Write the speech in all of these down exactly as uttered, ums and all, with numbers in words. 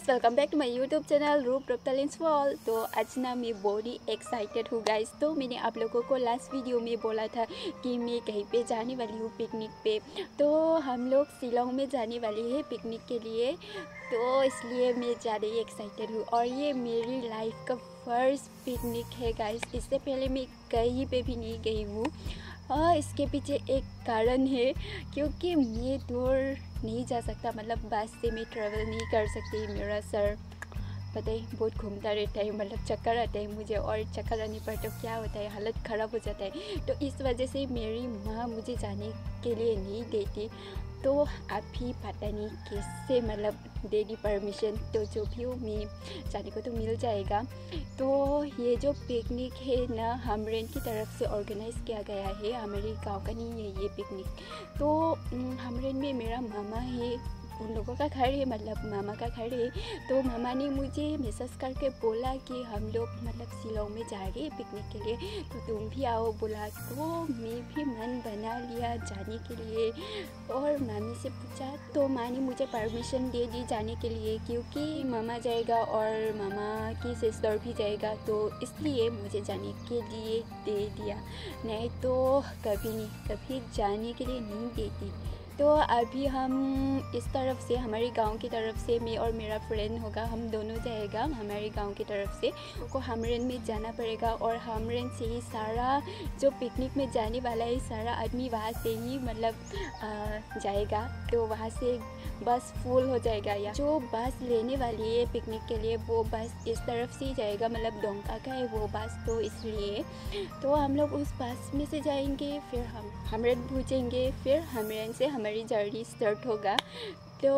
Welcome back to my YouTube channel रूप रप्तालिंस wall. तो आज ना मैं बड़ी एक्साइटेड हूँ गाइस। तो मैंने आप लोगों को लास्ट वीडियो में बोला था कि मैं कहीं पे जाने वाली हूँ पिकनिक पे। तो हम लोग शिलोंग में जाने वाले हैं पिकनिक के लिए, तो इसलिए मैं ज़्यादा ही एक्साइटेड हूँ। और ये मेरी लाइफ का फर्स्ट पिकनिक है गाइस। इससे पहले मैं कहीं पे भी नहीं गई हूँ। और इसके पीछे एक कारण है, क्योंकि मैं दूर नहीं जा सकता, मतलब बस से मैं ट्रैवल नहीं कर सकती। मेरा सर पता ही बहुत घूमता रहता है, मतलब चक्कर आता है मुझे, और चक्कर आने पर तो क्या होता है, हालत ख़राब हो जाता है। तो इस वजह से मेरी माँ मुझे जाने के लिए नहीं देती। तो अभी पता नहीं कैसे मतलब दे दी परमिशन, तो जो भी हो मैं जाने को तो मिल जाएगा। तो ये जो पिकनिक है ना, हमरेन की तरफ से ऑर्गेनाइज़ किया गया है, हमारे गांव का नहीं है ये पिकनिक। तो हमरेन में मेरा मामा है, उन लोगों का घर है, मतलब मामा का घर है। तो मामा ने मुझे मैसेज करके बोला कि हम लोग मतलब शिलोंग में जा रहे हैं पिकनिक के लिए, तो तुम भी आओ बोला। तो मैं भी मन बना लिया जाने के लिए, और मामी से पूछा तो माँ ने मुझे परमिशन दे दी जाने के लिए, क्योंकि मामा जाएगा और मामा की सिस्टर भी जाएगा, तो इसलिए मुझे जाने के लिए दे दिया। नहीं तो कभी नहीं, कभी जाने के लिए नहीं देती। तो अभी हम इस तरफ से, हमारे गांव की तरफ से, मैं और मेरा फ्रेंड होगा, हम दोनों जाएगा हमारे गांव की तरफ से। को हमरेन में जाना पड़ेगा, और हमरेन से ही सारा जो पिकनिक में जाने वाला है सारा आदमी वहाँ से ही मतलब आ, जाएगा। तो वहाँ से बस फुल हो जाएगा, या जो बस लेने वाली है पिकनिक के लिए वो बस इस तरफ से ही जाएगा, मतलब डोंका का है वो बस। तो इसलिए तो हम लोग उस बस में से जाएंगे, फिर हम हमरेन पहुँचेंगे, फिर हमरेन से हमारी जर्नी स्टार्ट होगा। तो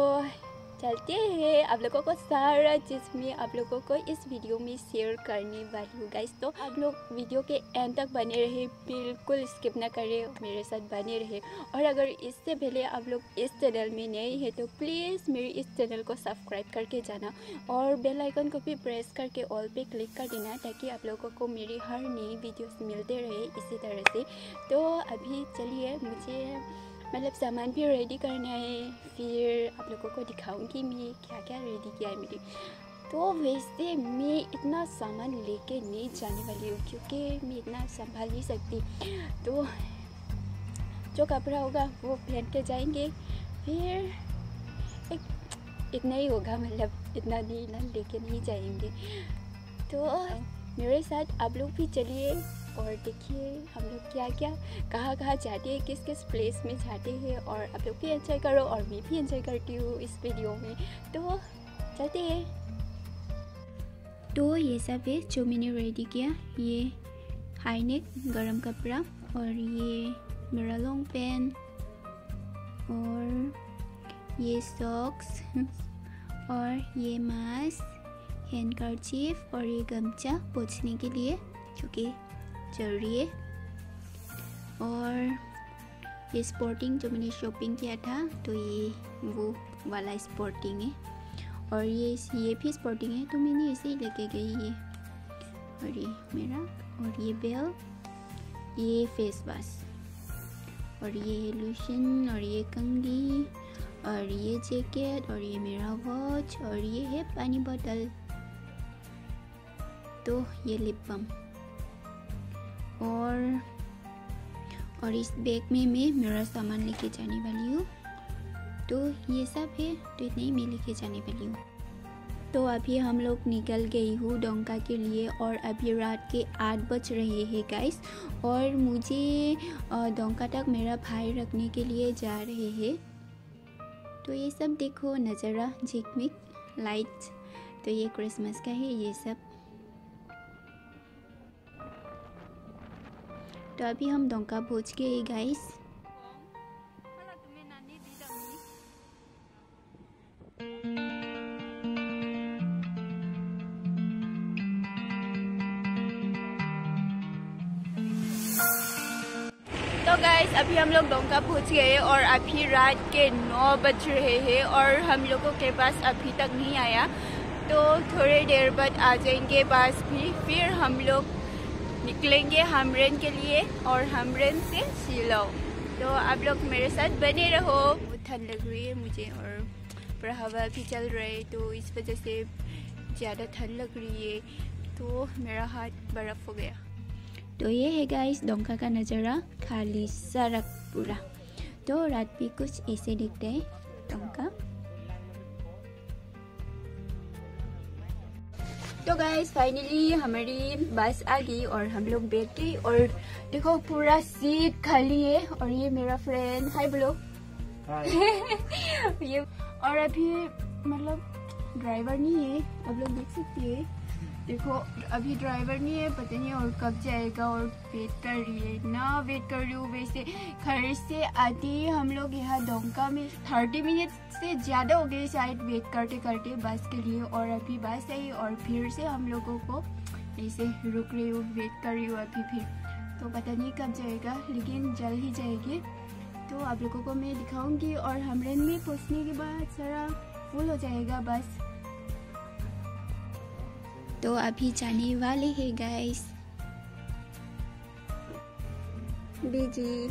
चलते हैं, आप लोगों को सारा चीज़ में आप लोगों को इस वीडियो में शेयर करने वाली हूँ गाइस। तो आप लोग वीडियो के एंड तक बने रहे, बिल्कुल स्किप ना करें, मेरे साथ बने रहे। और अगर इससे पहले आप लोग इस चैनल में नए हैं तो प्लीज़ मेरे इस चैनल को सब्सक्राइब करके जाना, और बेल आइकन को भी प्रेस करके ऑल पे क्लिक कर देना, ताकि आप लोगों को मेरी हर नई वीडियोस मिलते रहे इसी तरह से। तो अभी चलिए, मुझे मतलब सामान भी रेडी करना है, फिर आप लोगों को दिखाऊंगी मैं क्या क्या रेडी किया है मेरी। तो वैसे मैं इतना सामान लेके नहीं जाने वाली हूँ, क्योंकि मैं इतना संभाल नहीं सकती। तो जो कपड़ा होगा वो पहन के जाएंगे, फिर एक इतना ही होगा, मतलब इतना नहीं ना लेके नहीं जाएंगे। तो मेरे साथ आप लोग भी चलिए और देखिए हम लोग क्या क्या कहाँ कहाँ जाते हैं, किस किस प्लेस में जाते हैं, और आप लोग भी एंजॉय करो और मैं भी एंजॉय करती हूँ इस वीडियो में। तो चलते हैं। तो ये सब है जो मैंने रेडी किया, ये हाई नेक गरम कपड़ा, और ये मेरा लॉन्ग पैंट, और ये सॉक्स, और ये मास्क, हैंड कर्चीफ, और ये गमछा पोंछने के लिए जो कि जरूरी है, और ये स्पोर्टिंग जो मैंने शॉपिंग किया था, तो ये वो वाला स्पोर्टिंग है, और ये ये भी स्पोर्टिंग है, तो मैंने इसे ही लेके गई ये। और ये मेरा, और ये बेल, ये फेस वाश, और ये लोशन, और ये कंघी, और ये जैकेट, और ये मेरा वॉच, और ये है पानी बोतल। तो ये लिप बाम, और और इस बैग में मैं मेरा सामान लेके जाने वाली हूँ। तो ये सब है, तो इतने ही मैं लेके जाने वाली हूँ। तो अभी हम लोग निकल गई हूँ डोंका के लिए, और अभी रात के आठ बज रहे हैं गाइस, और मुझे डोंका तक मेरा भाई रखने के लिए जा रहे हैं। तो ये सब देखो, नज़ारा झिकमिक लाइट्स, तो ये क्रिसमस का है ये सब। तो अभी हम डोंका पहुँच गए गाइस। तो गाइस अभी हम लोग डोंका पहुँच गए, और अभी रात के नौ बज रहे हैं, और हम लोगों के पास अभी तक नहीं आया। तो थोड़ी देर बाद आ जाएंगे बस भी, फिर हम लोग निकलेंगे हमरेन के लिए, और हमरेन से शिलोंग। तो आप लोग मेरे साथ बने रहो। बहुत ठंड लग रही है मुझे, और ऊपर हवा भी चल रहा है, तो इस वजह से ज़्यादा ठंड लग रही है, तो मेरा हाथ बर्फ़ हो गया। तो ये है गाइस डोंका का नज़ारा, खाली सड़क पूरा। तो रात भी कुछ ऐसे दिखते हैं डोंका। तो गाइस फाइनली हमारी बस आ गई और हम लोग बैठ गए, और देखो पूरा सीट खाली है। और ये मेरा फ्रेंड, हाय बोलो। ये और अभी मतलब ड्राइवर नहीं है, आप लोग देख सकते हैं। देखो अभी ड्राइवर नहीं है, पता नहीं और कब जाएगा, और वेट कर रही है ना, वेट कर रही हूँ। वैसे घर से आते ही हम लोग यहाँ डोंका में थर्टी मिनट से ज़्यादा हो गए शायद वेट करते करते बस के लिए। और अभी बस आई और फिर से हम लोगों को ऐसे रुक रही हूँ, वेट कर रही हूँ अभी फिर। तो पता नहीं कब जाएगा, लेकिन जल्द ही जाएगी। तो आप लोगों को मैं दिखाऊंगी। और हमरेन में पहुँचने के बाद सारा फुल हो जाएगा बस। तो अभी जाने वाले हैं गाइस। बीजी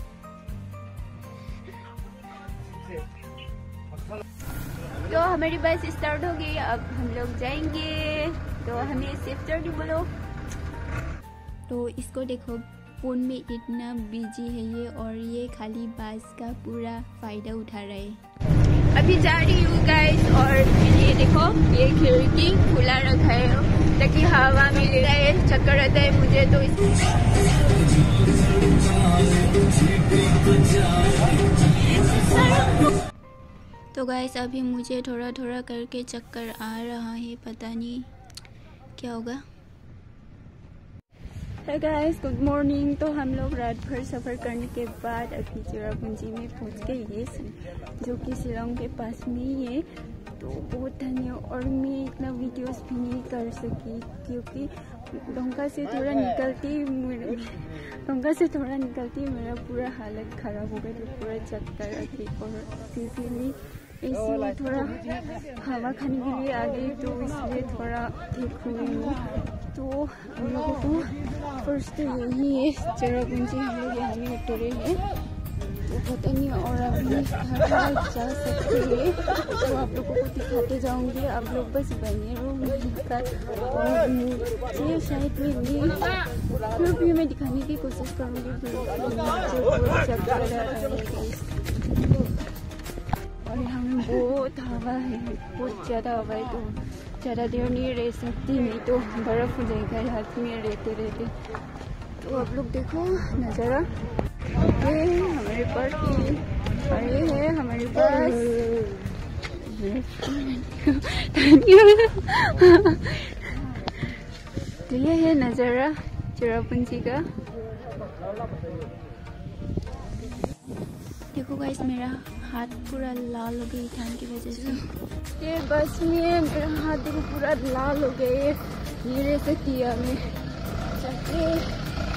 तो हमारी बस स्टार्ट हो गई, अब हम लोग जाएंगे। तो हमें सेफ जर्नी बोलो। तो इसको देखो, फोन में इतना बिजी है ये, और ये खाली बस का पूरा फायदा उठा रहा है। अभी जा रही हूँ गाइस, और ये देखो ये खिड़की खुला रखा है ताकि हवा मिल रहा है, चक्कर आता है मुझे तो इस... तो गाइस अभी मुझे थोड़ा थोड़ा करके चक्कर आ रहा है, पता नहीं क्या होगा। Hey guys good morning. तो हम लोग रात भर सफ़र करने के बाद अभी चेरापूंजी में पहुंच गए हैं, जो कि शिलोंग के पास में ही है। तो बहुत धन्यवाद। और मैं इतना वीडियोस भी नहीं कर सकी क्योंकि डोंका से थोड़ा निकलती डोंका से थोड़ा निकलती मेरा पूरा हालत ख़राब हो गया, तो पूरा चक्कर आती। और फिर भी मैं ऐसे थोड़ा हवा खाने के लिए आ गई, तो इसलिए थोड़ा ठीक हुई हूँ। तो हम लोगों को फर्स्ट तो यही है चेरापूंजी, हम लोग यहाँ में उतरे हैं, तो पता नहीं और अभी कहाँ जा सकते हैं, तो आप लोगों को दिखाते जाऊंगी। आप लोग बस बने रहो मिलकर। और मुझे शायद में भी मैं दिखाने की कोशिश करूँगी, और यहाँ में बहुत हवा है, बहुत ज़्यादा हवा है, तो ज़्यादा देर नहीं रह सकती, नहीं तो बर्फ़ हो जाएगा हाथ में रहते रहते। तो आप लोग देखो नज़ारा, ये हमारे पास की, और ये है हमारे पास। तो ये है नज़ारा चेरापूंजी का। देखो गाइस मेरा हाथ पूरा लाल हो गई ठंड की वजह से। ये बस में मेरा हाथ देखो पूरा लाल हो गया, नहीं रह सकती मैं चलते।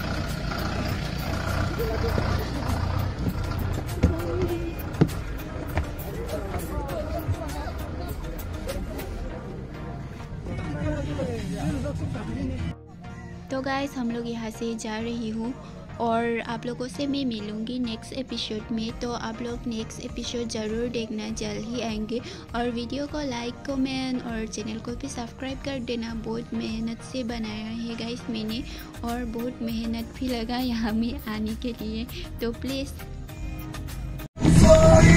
तो गाइस हम लोग यहाँ से जा रही हूँ, और आप लोगों से मैं मिलूँगी नेक्स्ट एपिसोड में। तो आप लोग नेक्स्ट एपिसोड ज़रूर देखना, जल्द ही आएंगे। और वीडियो को लाइक कमेंट और चैनल को भी सब्सक्राइब कर देना। बहुत मेहनत से बनाया है गाइस मैंने, और बहुत मेहनत भी लगा यहाँ में आने के लिए, तो प्लीज़।